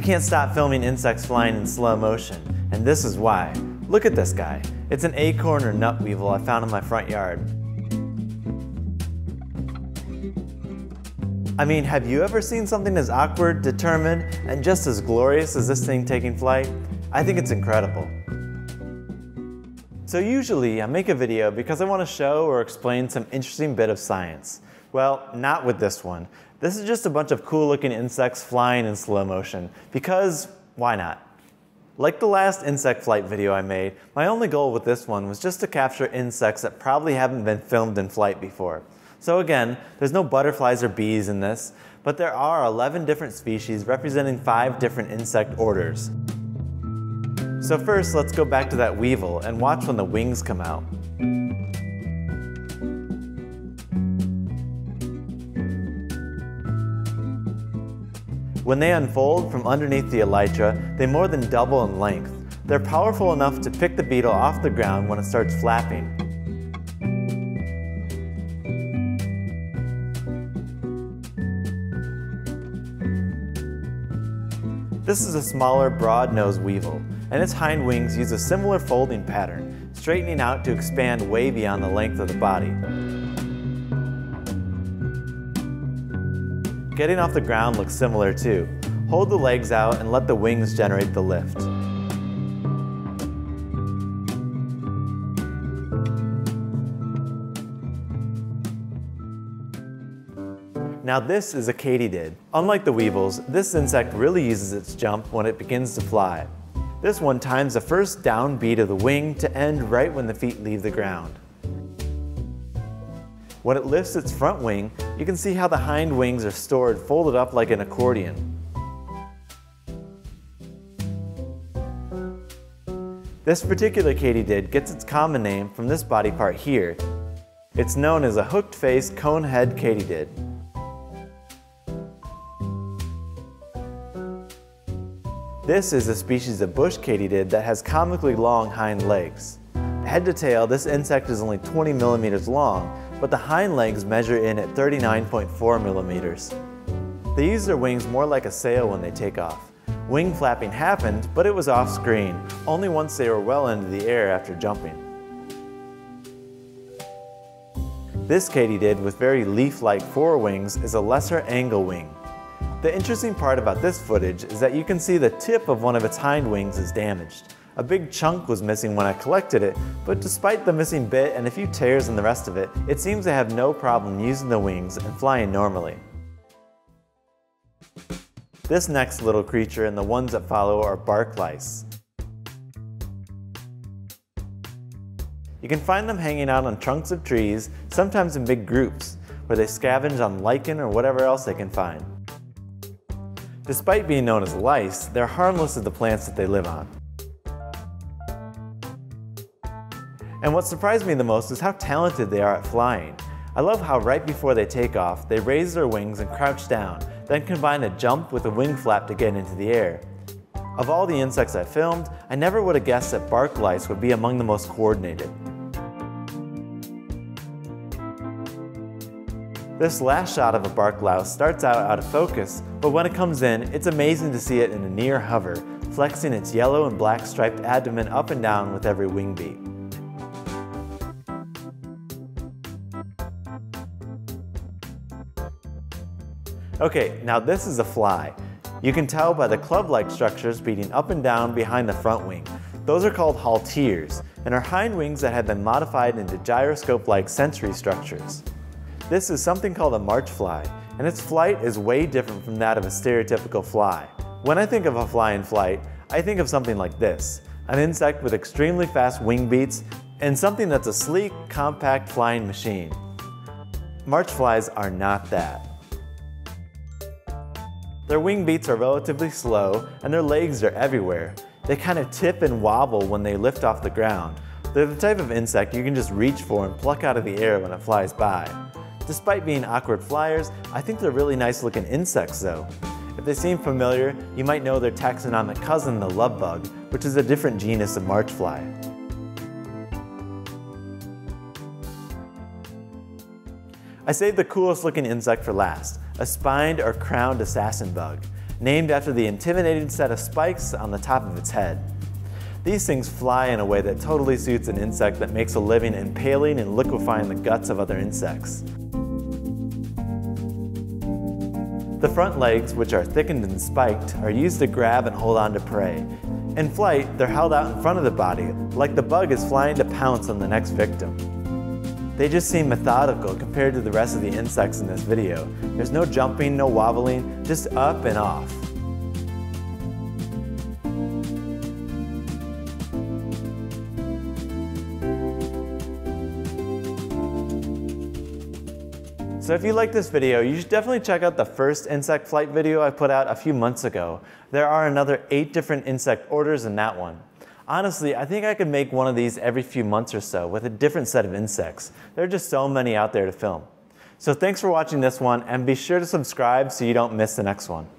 can't stop filming insects flying in slow motion, and this is why. Look at this guy. It's an acorn or nut weevil I found in my front yard. I mean, have you ever seen something as awkward, determined, and just as glorious as this thing taking flight? I think it's incredible. So usually I make a video because I want to show or explain some interesting bit of science. Well, not with this one. This is just a bunch of cool looking insects flying in slow motion, because why not? Like the last insect flight video I made, my only goal with this one was just to capture insects that probably haven't been filmed in flight before. So again, there's no butterflies or bees in this, but there are 11 different species representing 5 different insect orders. So first, let's go back to that weevil and watch when the wings come out. When they unfold from underneath the elytra, they more than double in length. They're powerful enough to pick the beetle off the ground when it starts flapping. This is a smaller, broad-nosed weevil, and its hind wings use a similar folding pattern, straightening out to expand way beyond the length of the body. Getting off the ground looks similar too. Hold the legs out and let the wings generate the lift. Now this is a katydid. Unlike the weevils, this insect really uses its jump when it begins to fly. This one times the first down beat of the wing to end right when the feet leave the ground. When it lifts its front wing, you can see how the hind wings are stored folded up like an accordion. This particular katydid gets its common name from this body part here. It's known as a hooked-faced conehead katydid. This is a species of bush katydid that has comically long hind legs. Head to tail, this insect is only 20 millimeters long, but the hind legs measure in at 39.4 millimeters. They use their wings more like a sail when they take off. Wing flapping happened, but it was off screen, only once they were well into the air after jumping. This katydid with very leaf-like forewings is a lesser angle wing. The interesting part about this footage is that you can see the tip of one of its hind wings is damaged. A big chunk was missing when I collected it, but despite the missing bit and a few tears in the rest of it, it seems to have no problem using the wings and flying normally. This next little creature and the ones that follow are barklouse. You can find them hanging out on trunks of trees, sometimes in big groups, where they scavenge on lichen or whatever else they can find. Despite being known as lice, they're harmless to the plants that they live on. And what surprised me the most is how talented they are at flying. I love how right before they take off, they raise their wings and crouch down, then combine a jump with a wing flap to get into the air. Of all the insects I filmed, I never would have guessed that barklouse would be among the most coordinated. This last shot of a barklouse starts out of focus, but when it comes in, it's amazing to see it in a near hover, flexing its yellow and black striped abdomen up and down with every wing beat. Okay, now this is a fly. You can tell by the club-like structures beating up and down behind the front wing. Those are called halteres, and are hind wings that have been modified into gyroscope-like sensory structures. This is something called a march fly, and its flight is way different from that of a stereotypical fly. When I think of a fly in flight, I think of something like this, an insect with extremely fast wing beats, and something that's a sleek, compact flying machine. March flies are not that. Their wing beats are relatively slow, and their legs are everywhere. They kind of tip and wobble when they lift off the ground. They're the type of insect you can just reach for and pluck out of the air when it flies by. Despite being awkward flyers, I think they're really nice looking insects though. If they seem familiar, you might know their taxonomic cousin, the love bug, which is a different genus of march fly. I saved the coolest looking insect for last, a spined or crowned assassin bug. named after the intimidating set of spikes on the top of its head. These things fly in a way that totally suits an insect that makes a living impaling and liquefying the guts of other insects. The front legs, which are thickened and spiked, are used to grab and hold on to prey. In flight, they're held out in front of the body, like the bug is flying to pounce on the next victim. They just seem methodical compared to the rest of the insects in this video. There's no jumping, no wobbling, just up and off. So if you like this video, you should definitely check out the first insect flight video I put out a few months ago. There are another 8 different insect orders in that one. Honestly, I think I could make one of these every few months or so with a different set of insects. There are just so many out there to film. So thanks for watching this one, and be sure to subscribe so you don't miss the next one.